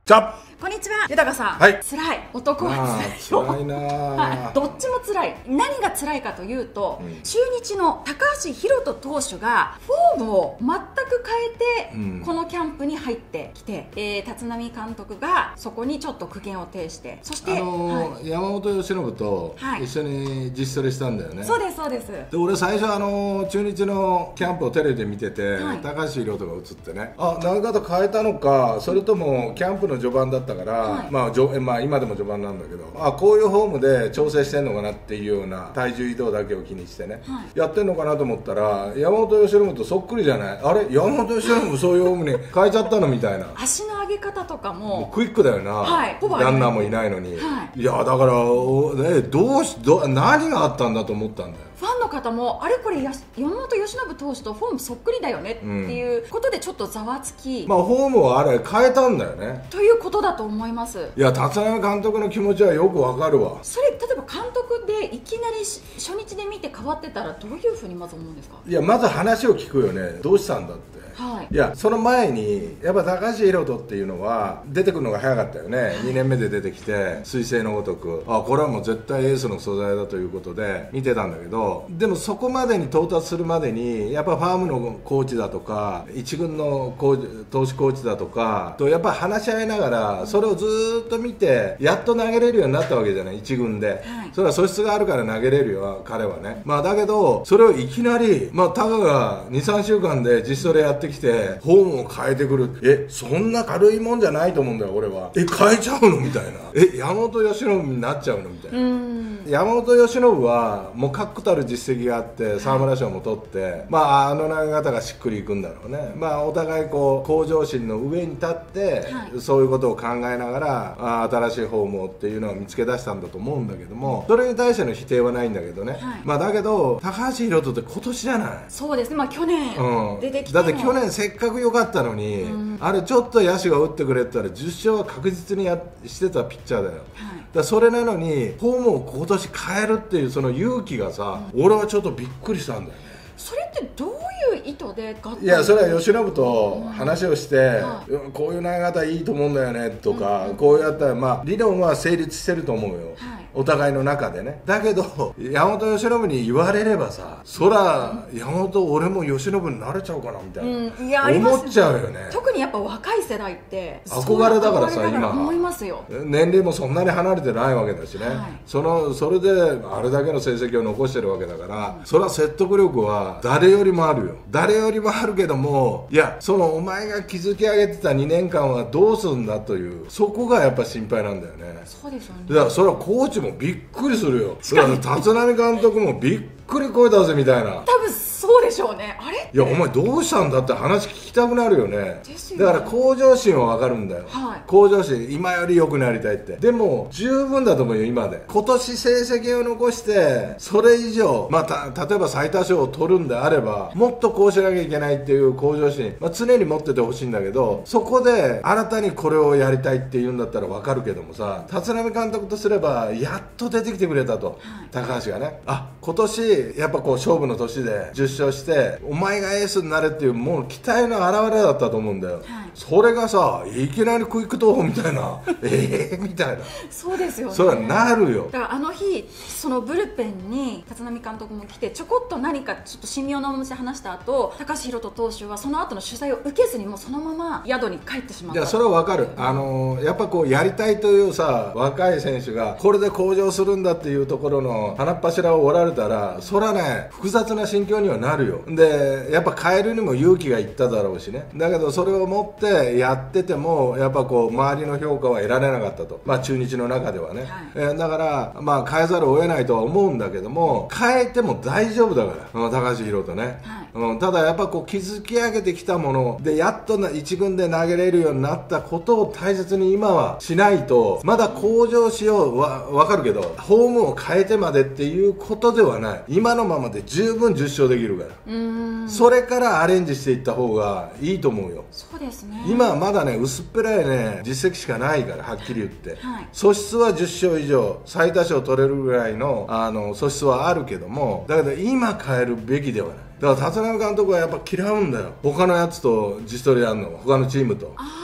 じゃこんにちは、豊さん。 はい。 辛い。男は辛いよ。 辛いなはい。どっちも辛い。何が辛いかというと、中日の高橋宏斗投手がフォームを全く変えて、このキャンプに入ってきて、立浪監督がそこにちょっと苦言を呈して、そして、 山本由伸と一緒に自主トレしたんだよね。 そうですそうです。 で、俺最初中日のキャンプをテレビで見てて、高橋宏斗が映ってね、投げ方変えたのか、それともキャンプの序盤だったから、まあ今でも序盤なんだけど、こういうフォームで調整してんのかなっていうような体重移動だけを気にしてね、やってんのかなと思ったら、山本由伸とそっくりじゃない。あれ、山本由伸もそういうフォームに変えちゃったのみたいな。 足の上げ方とかもクイックだよな、ランナーもいないのに、いやだから何があったんだと思ったんだよ。 ファンの方もあれこれ山本由伸投手とフォームそっくりだよねっていうことでちょっとざわつき、 フォームをあれ変えたんだよねということだと思います。 いや、立浪監督の気持ちはよくわかるわ。 それ例えば監督でいきなり初日で見て変わってたらどういうふうにまず思うんですか？ いや、まず話を聞くよね。どうしたんだって。いや、その前にやっぱ高橋宏斗っていうのは出てくるのが早かったよね。2年目で出てきて彗星のごとく、これはもう絶対エースの素材だということで見てたんだけど、でもそこまでに到達するまでにやっぱファームのコーチだとか一軍の投手コーチだとかとやっぱ話し合いながらそれをずーっと見てやっと投げれるようになったわけじゃない、一軍で。それは素質があるから投げれるよ、彼はね。だけどそれをいきなりタカが 2,3 週間で自主トレやってきてフォームを変えてくる。そんな軽いもんじゃないと思うんだよ俺は。変えちゃうのみたいな。山本由伸になっちゃうのみたいな。山本由伸はもう確固たる実績があって沢村賞も取って、投げ方がしっくりいくんだろうね。お互い向上心の上に立って、そういうことを考えながら新しいフォームをっていうのを見つけ出したんだと思うんだけども、それに対しての否定はないんだけどね。だけど高橋宏斗って今年じゃない。 そうですね。去年出てきてだって去年せっかく良かったのに、あれちょっと野手が打ってくれって言ったら10勝は確実にしてたピッチャーだよ。それなのにフォームを今年変えるっていうその勇気がさ、俺はちょっとびっくりしたんだよね。 それってどういう意図で？ いや、それは由伸と話をして、こういう投げ方いいと思うんだよねとか、こうやったら理論は成立してると思うよ、お互いの中でね。だけど山本由伸に言われればさ、そら山本俺も由伸になれちゃうかなみたいな、思っちゃうよね。 特にやっぱ若い世代って憧れだからさ、今思いますよ。 年齢もそんなに離れてないわけだしね、それであれだけの成績を残してるわけだから、それは説得力は誰よりもあるよ。誰よりもあるけども、いや、そのお前が築き上げてた2年間はどうするんだという、そこがやっぱ心配なんだよね。 そうですよね。 だからそれはコーチもびっくりするよ。だから立浪監督もびっくり声出せみたいな。 多分そうでしょうね。あれ、 いや、お前どうしたんだって話聞きたくなるよね。だから向上心は分かるんだよ、向上心、今より良くなりたいって。でも十分だと思うよ今で。今年成績を残してそれ以上、例えば最多勝を取るんであればもっとこうしなきゃいけないっていう向上心、常に持っててほしいんだけど、そこで新たにこれをやりたいっていうんだったら分かるけどもさ、立浪監督とすればやっと出てきてくれたと、高橋がね、今年やっぱ勝負の年で10勝してお前がエースになれっていうもう期待の表れだったと思うんだよ、それがさ、いきなりクイック投法みたいなみたいな。 そうですよね。 それはなるよ。 だから日そのブルペンに立浪監督も来てちょこっと何かちょっと神妙な面持ちで話した後、高橋宏斗投手はその後の取材を受けずにもうそのまま宿に帰ってしまった。 いや、それはわかる。やっぱやりたいというさ、若い選手がこれで向上するんだっていうところの鼻っ柱を折られたら、それはね、複雑な心境にはなるよ。でやっぱ変えるにも勇気がいっただろうしね。だけどそれを持ってやっててもやっぱ周りの評価は得られなかったと、中日の中ではね、だから変えざるを得ないとは思うんだけども、変えても大丈夫だから、高橋宏斗ね、ただやっぱ築き上げてきたものでやっと一軍で投げれるようになったことを大切に今はしないと、まだ向上しようは分かるけどフォームを変えてまでっていうことではない。今のままで十分10勝できるから、それからアレンジしていった方がいいと思うよ。 そうですね。 今はまだね、薄っぺらいね実績しかないから、はっきり言って、素質は10勝以上最多勝取れるぐらいの素質はあるけども、だけど今変えるべきではない。だから立浪監督はやっぱ嫌うんだよ、他のやつと自主トレやるの、他のチームと。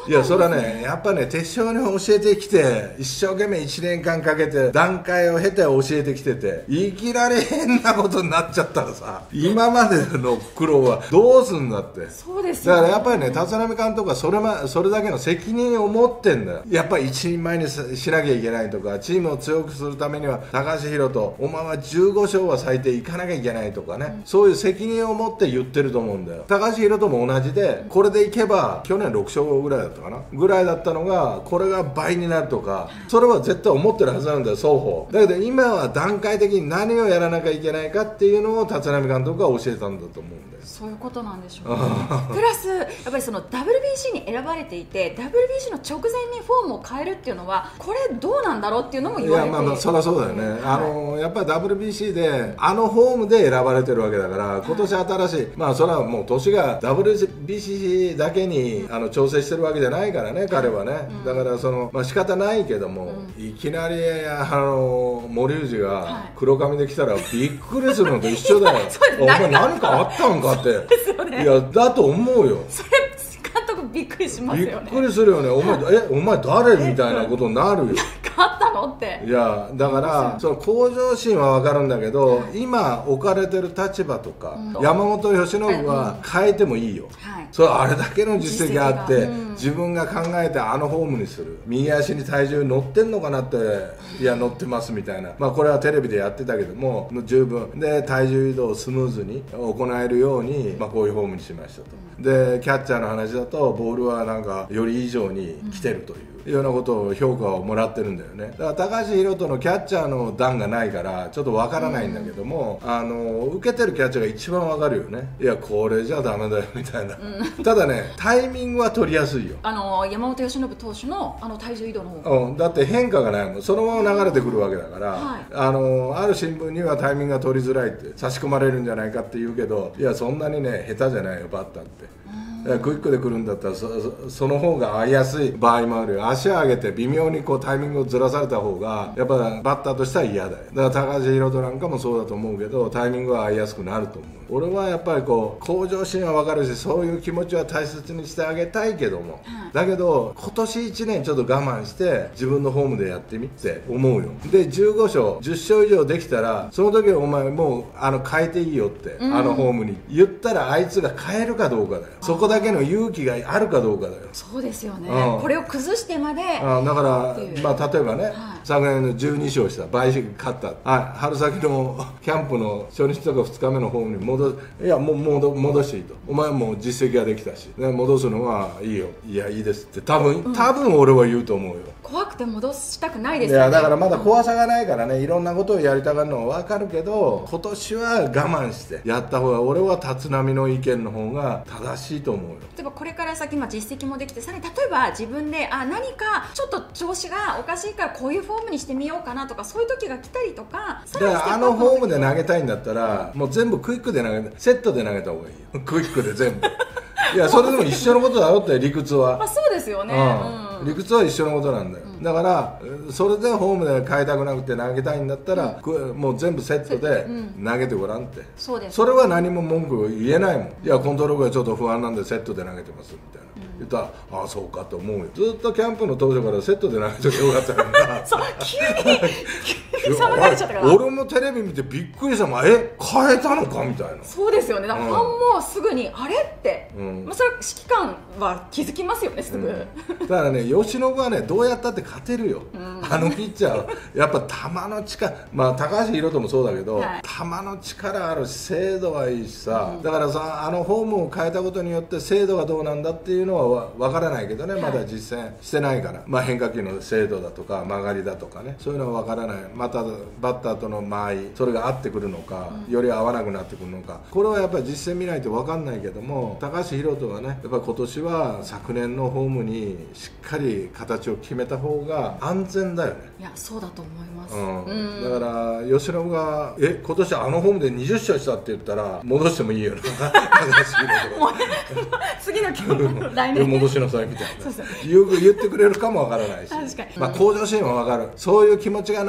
いやそれはねやっぱね手帳に教えてきて一生懸命1年間かけて段階を経て教えてきてていきなり変なことになっちゃったらさ今までの苦労はどうすんだって。 そうですよ、 だからやっぱりね立浪監督はそれだけの責任を持ってんだよ。やっぱり一人前にしなきゃいけないとかチームを強くするためには高橋宏斗お前は15勝は最低いかなきゃいけないとかね、そういう責任を持って言ってると思うんだよ。高橋宏斗も同じでこれでいけば去年6勝ぐらいだったかなぐらいだったのがこれが倍になるとかそれは絶対思ってるはずなんだよ双方。だけど今は段階的に何をやらなきゃいけないかっていうのを立浪監督が教えたんだと思うんだよ。 そういうことなんでしょうねプラスやっぱりその WBC に選ばれていて WBC の直前にフォームを変えるっていうのはこれどうなんだろうっていうのも言われている。 いやまあそりゃそうだよね、はい、やっぱり WBC でフォームで選ばれてるわけだから今年新しい、まあそれはもう年が WBC だけに調整してるわけじゃないからね彼はね、だからまあ仕方ないけども、いきなり森内が黒髪で来たらびっくりするのと一緒だよお前何かあったんかって、ね、いやだと思うよ。 それ監督びっくりしますよね。 びっくりするよね。お前誰みたいなことになるよ。 あったのって。 いやだからその向上心は分かるんだけど、今置かれてる立場とか、山本由伸は変えてもいいよ、それあれだけの実績があって、自分が考えてフォームにする。右足に体重乗ってんのかなって、いや乗ってますみたいな、まあこれはテレビでやってたけども十分で体重移動をスムーズに行えるように、まあこういうフォームにしましたと。でキャッチャーの話だとボールはなんかより以上に来てるというようなことを評価をもらってるんだよね。だから高橋宏斗のキャッチャーの段がないからちょっとわからないんだけども、受けてるキャッチャーが一番わかるよね。いやこれじゃダメだよみたいな、ただねタイミングは取りやすいよ。 山本由伸投手の体重移動の方が、 だって変化がないもん。そのまま流れてくるわけだから、ある新聞にはタイミングが取りづらいって差し込まれるんじゃないかって言うけど、いやそんなにね下手じゃないよバッターって。クイックで来るんだったらその方が合いやすい場合もあるよ。足を上げて微妙にこうタイミングをずらされた方がやっぱバッターとしては嫌だよ。だから高橋宏斗なんかもそうだと思うけどタイミングは合いやすくなると思う。俺はやっぱりこう向上心は分かるしそういう気持ちは大切にしてあげたいけども、だけど今年1年ちょっと我慢して自分のホームでやってみって思うよ。で15勝10勝以上できたらその時はお前もう変えていいよって、ホームに言ったらあいつが変えるかどうかだよ。そこだけの勇気があるかどうかだよ。 そうですよね、これを崩してまでだから、まあ、例えばね、昨年の12勝した倍勝った、春先のキャンプの初日とか2日目のホームに戻していいと。お前もう実績ができたし、戻すのはいいよ。いやいいですって多分俺は言うと思うよ。 怖くて戻したくないですよね。 いやだからまだ怖さがないからね、いろんなことをやりたがるのは分かるけど今年は我慢してやった方が俺は立浪の意見の方が正しいと思うよ。 例えばこれから先、実績もできてさらに例えば自分で何かちょっと調子がおかしいからこういうフォームにしてみようかなとかそういう時が来たりとか、 だからフォームで投げたいんだったらもう全部クイックで投げてセットで投げた方がいいよ。クイックで全部いやそれでも一緒のことだろって理屈はそうですよね、 理屈は一緒のことなんだよ、だからそれでホームで変えたくなくて投げたいんだったら、もう全部セットで投げてごらんって、 そうです。 それは何も文句言えないもん。いやコントロールがちょっと不安なんでセットで投げてますみたいな、言ったらああそうかと思うよ。ずっとキャンプの当初からセットで投げてよかったからそう急に寒がれちゃったから俺もテレビ見てびっくりしたもん。変えたのかみたいな。 そうですよね。だからファンもすぐにあれって、それ指揮官は気づきますよねすぐ、 だからね由伸はねどうやったって勝てるよ、ピッチャーはやっぱ球の力、高橋宏斗もそうだけど、球の力あるし精度はいいしさ、だからさフォームを変えたことによって精度がどうなんだっていうのは分からないけどね、まだ実践してないから、変化球の精度だとか曲がりだとかね、そういうのは分からない。またバッターとの間合いそれが合ってくるのか、より合わなくなってくるのか、これはやっぱり実践見ないと分かんないけども、高橋宏斗はねやっぱり今年は昨年のフォームにしっかり形を決めた方が安全だよね。 いやそうだと思います、 だから由伸が今年フォームで20勝したって言ったら戻してもいいよな高橋宏斗が次のキャンプ来年戻しなさいみたいな言ってくれるかもわからないし、 確かに、 向上心はわかる。そういう気持ちがないと絶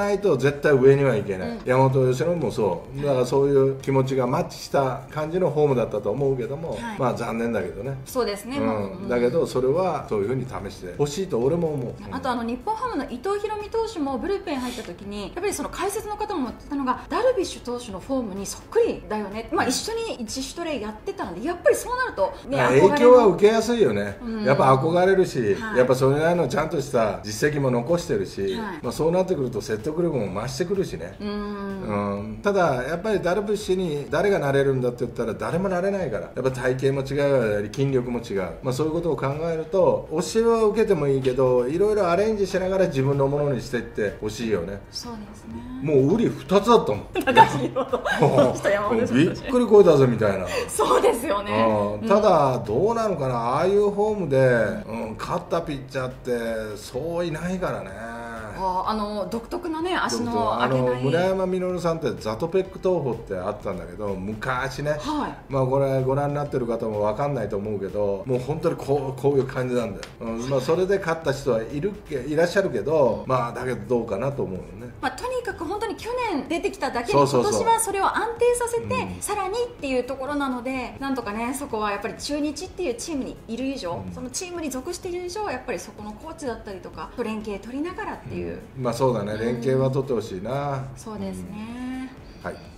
絶対上にはいけない、山本由伸もそうだから、そういう気持ちがマッチした感じのフォームだったと思うけども、まあ残念だけどね。 そうですね、 だけどそれはそういうふうに試してほしいと俺も思う。 あと日本ハムの伊藤大海投手もブルペン入った時にやっぱりその解説の方も言ってたのが、ダルビッシュ投手のフォームにそっくりだよね、まあ、一緒に自主トレやってたので、やっぱりそうなると、ね、 影響は受けやすいよね、やっぱ憧れるし、やっぱそれなりのちゃんとした実績も残してるし、まあ、そうなってくると説得力も増してくるしね。ただやっぱりダルビッシュに誰がなれるんだって言ったら誰もなれないから、やっぱ体型も違う、筋力も違う、まあ、そういうことを考えると教えは受けてもいいけど、いろいろアレンジしながら自分のものにしていってほしいよね。 そうですね。 もう売り2つだったもん高橋宏斗びっくり超えたぜみたいな。 そうですよね。 ただどうなのかな、ああいうフォームで、勝ったピッチャーってそういないからね。 独特なね、足の上げない村山実さんってザトペック投法ってあったんだけど、昔ね、まあこれご覧になってる方も分かんないと思うけど、もう本当にこういう感じなんだよ、まあ、それで勝った人はいらっしゃるけど、まあだけどどうかなと思うのね。 まあ、とにかく本当に去年出てきただけに、今年はそれを安定させて、さらにっていうところなので、なんとかね、そこはやっぱり中日っていうチームにいる以上、そのチームに属している以上、やっぱりそこのコーチだったりとかと連携取りながらっていう、 まあそうだね、連携は取ってほしいな。 そうですね。 はい。